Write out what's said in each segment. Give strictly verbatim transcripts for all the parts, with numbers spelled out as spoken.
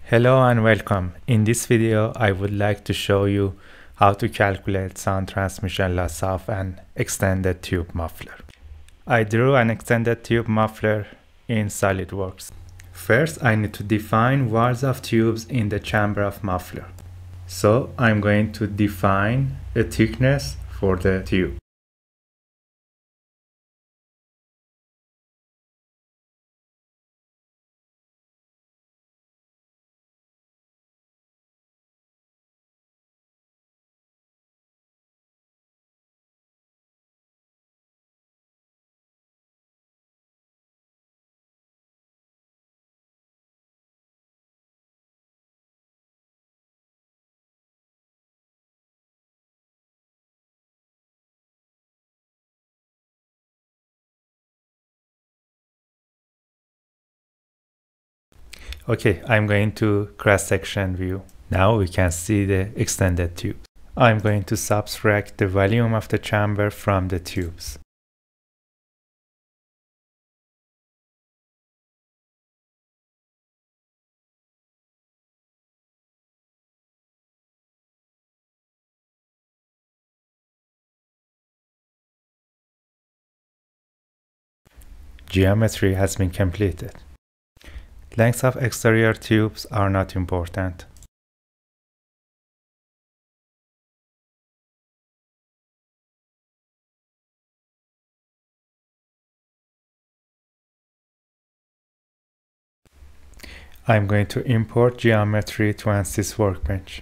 Hello and welcome. In this video, I would like to show you how to calculate sound transmission loss of an extended tube muffler. I drew an extended tube muffler in SolidWorks. First, I need to define walls of tubes in the chamber of muffler. So I'm going to define a thickness for the tube. Okay, I'm going to cross-section view. Now we can see the extended tube. I'm going to subtract the volume of the chamber from the tubes. Geometry has been completed. Lengths of exterior tubes are not important. I'm going to import geometry to ANSYS Workbench.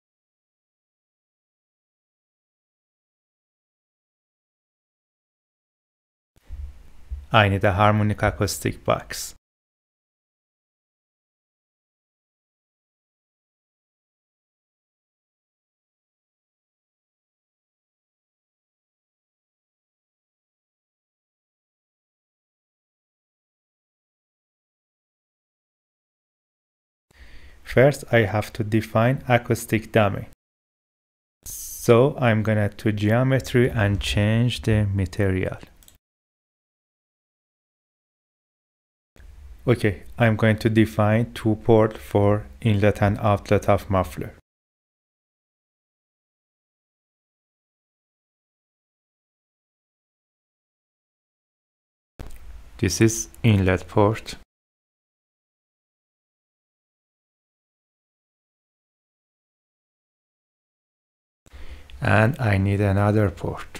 I need a harmonic acoustic box. First, I have to define acoustic dummy. So I'm gonna to geometry and change the material. Okay, I'm going to define two port for inlet and outlet of muffler. This is inlet port. And I need another port.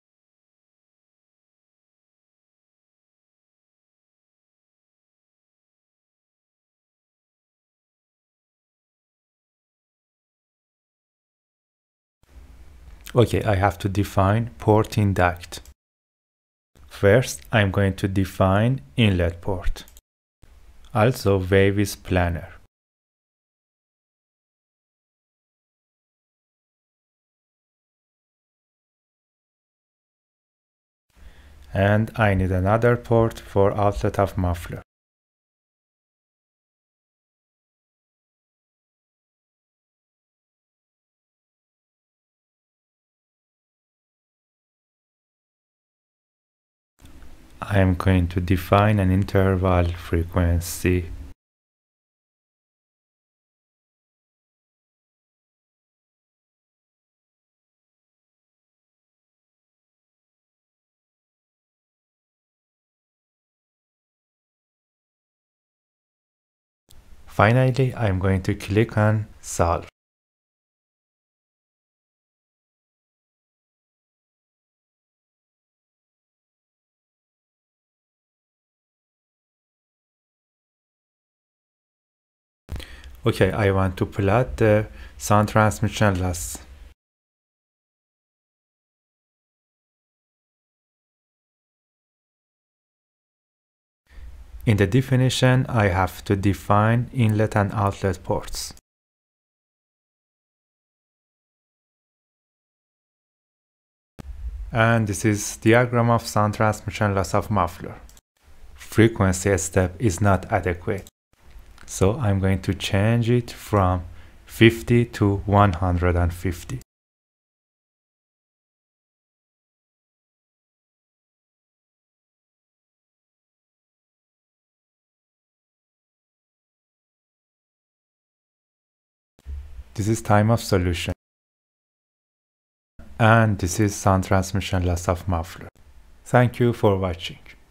Okay, I have to define port in duct. First, I'm going to define inlet port. Also, wave is planar. And I need another port for outlet of muffler. I am going to define an interval frequency. Finally, I am going to click on Solve. Okay, I want to plot the sound transmission loss. In the definition, I have to define inlet and outlet ports. And this is diagram of sound transmission loss of muffler. Frequency step is not adequate. So I'm going to change it from fifty to one hundred fifty. This is time of solution. And this is sound transmission loss of muffler. Thank you for watching.